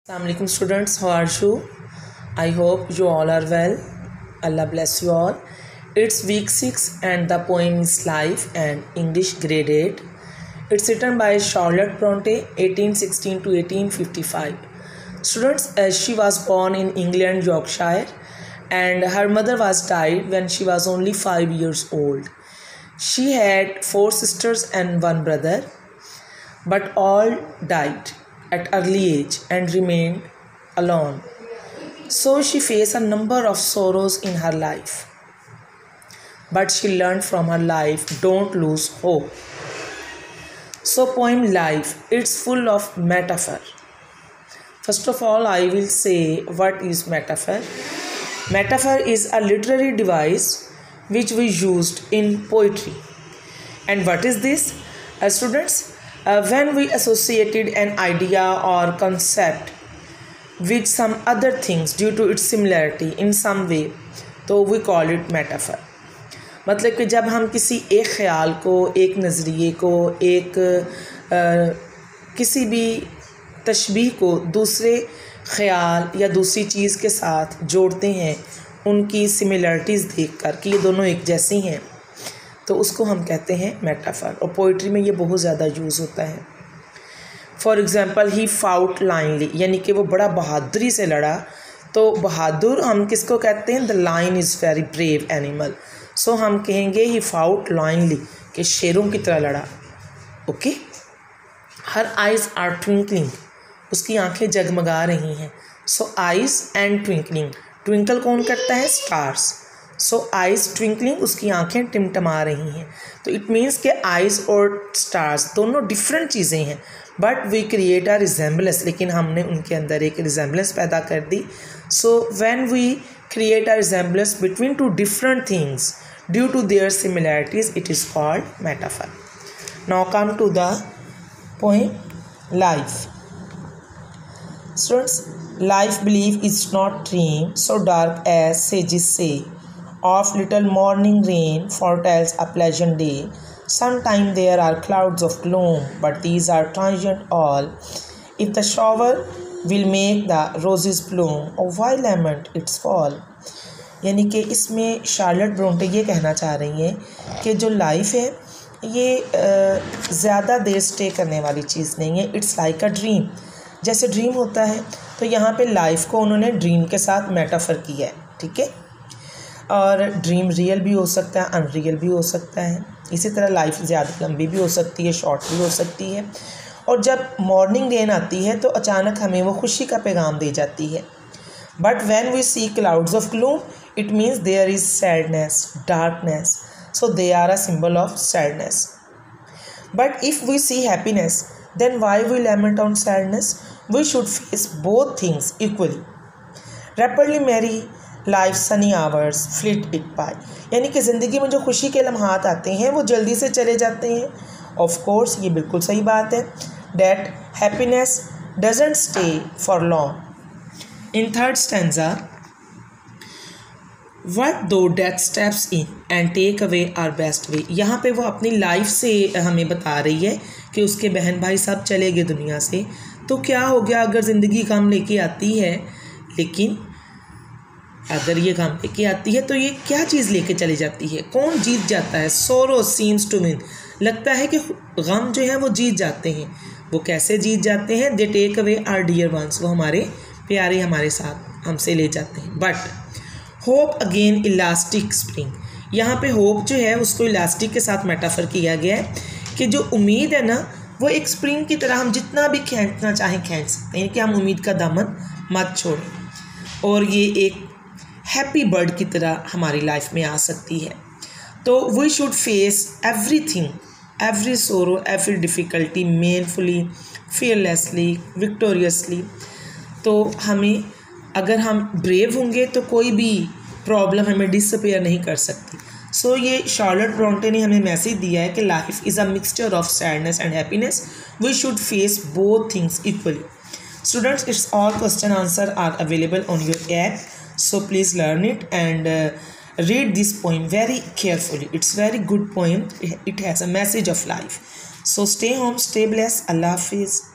Assalamualaikum students, how are you? I hope you all are well. Allah bless you all. It's week 6 and the poem is Life and English grade 8. It's written by Charlotte Bronte 1816 to 1855. Students, she was born in England, Yorkshire, and her mother was died when she was only 5 years old. She had 4 sisters and 1 brother, but all died at early age and remained alone. So she faced a number of sorrows in her life. But she learned from her life, don't lose hope. So poem Life, it's full of metaphor. First of all, I will say what is metaphor. Metaphor is a literary device which we used in poetry. And what is this? Students, when we associated an idea or concept with some other things due to its similarity in some way, तो we call it metaphor. मतलब कि जब हम किसी एक ख़याल को, एक नज़रिए को, किसी भी तशबीह को दूसरे ख़याल या दूसरी चीज़ के साथ जोड़ते हैं, उनकी सिमिलरिटीज़ देखकर कि ये दोनों एक जैसी हैं, तो उसको हम कहते हैं मेटाफर. और पोइट्री में ये बहुत ज़्यादा यूज़ होता है. For example, he fought lionly, यानी कि वो बड़ा बहादुरी से लड़ा. तो बहादुर हम किसको कहते हैं? The lion is very brave animal. So हम कहेंगे ही फाउट लाइनली, कि शेरों की तरह लड़ा. Okay. Her eyes are twinkling, उसकी आंखें जगमगा रही हैं. So eyes and twinkling, twinkle कौन करता है? स्टार्स. सो आइज़ ट्विंकलिंग, उसकी आंखें टिमटमा रही हैं. तो इट मीन्स के आइज़ और स्टार्स दोनों डिफरेंट चीज़ें हैं, but we create a resemblance, लेकिन हमने उनके अंदर एक रिजेंबलेंस पैदा कर दी. So when we create a resemblance between two different things due to their similarities, it is called metaphor. Now come to the poem life. Students, life belief is not dream so dark as sages say. Of little morning rain foretells a pleasant day. Sometime there are clouds of gloom, but these are transient all. If the shower will make the roses bloom, oh why lament its fall? यानी कि इसमें Charlotte Bronte ये कहना चाह रही हैं कि जो लाइफ है ये ज़्यादा देर स्टे करने वाली चीज़ नहीं है. It's like a dream. जैसे ड्रीम होता है, तो यहाँ पे लाइफ को उन्होंने ड्रीम के साथ मेटाफर किया है. ठीक है. और ड्रीम रियल भी हो सकता है, अनरियल भी हो सकता है. इसी तरह लाइफ ज़्यादा लंबी भी हो सकती है, शॉर्ट भी हो सकती है. और जब मॉर्निंग रेन आती है तो अचानक हमें वो खुशी का पैगाम दे जाती है. But when we see clouds of gloom, it means there is sadness, darkness. So they are a symbol of sadness. But if we see happiness, then why we lament on sadness? We should face both things equally. Rapidly merry life sunny hours flit it by. यानी कि ज़िंदगी में जो खुशी के लम्हात आते हैं वो जल्दी से चले जाते हैं. Of course, ये बिल्कुल सही बात है. That happiness doesn't stay for long. In third stanza, what though death steps in and take away our best way. यहाँ पे वो अपनी लाइफ से हमें बता रही है कि उसके बहन भाई सब चले गए दुनिया से, तो क्या हो गया अगर ज़िंदगी गम लेके आती है. लेकिन अगर ये गम लेके आती है तो ये क्या चीज़ लेके चली जाती है? कौन जीत जाता है? सोरो सीम्स टू विन. लगता है कि गम जो है वो जीत जाते हैं. वो कैसे जीत जाते हैं? They take away our dear ones, वो हमारे प्यारे हमारे साथ हमसे ले जाते हैं. But hope again elastic spring. यहाँ पे होप जो है उसको इलास्टिक के साथ मेटाफर किया गया है कि जो उम्मीद है ना, वो एक स्प्रिंग की तरह हम जितना भी खींचना चाहें खींच सकते हैं, कि हम उम्मीद का दामन मत छोड़ें. और ये एक हैप्पी बर्ड की तरह हमारी लाइफ में आ सकती है. तो we should face everything, every sorrow, every difficulty manfully, fearlessly, victoriously. तो हमें, अगर हम ब्रेव होंगे तो कोई भी प्रॉब्लम हमें डिसअपेयर नहीं कर सकती. सो ये शार्लेट ब्रोंटे ने हमें मैसेज दिया है कि life is a mixture of sadness and happiness. We should face both things equally. Students, it's all question answer are available on your app, so please learn it and read this poem very carefully. It's very good poem. It has a message of life. So stay home, stay blessed. Allah Hafiz.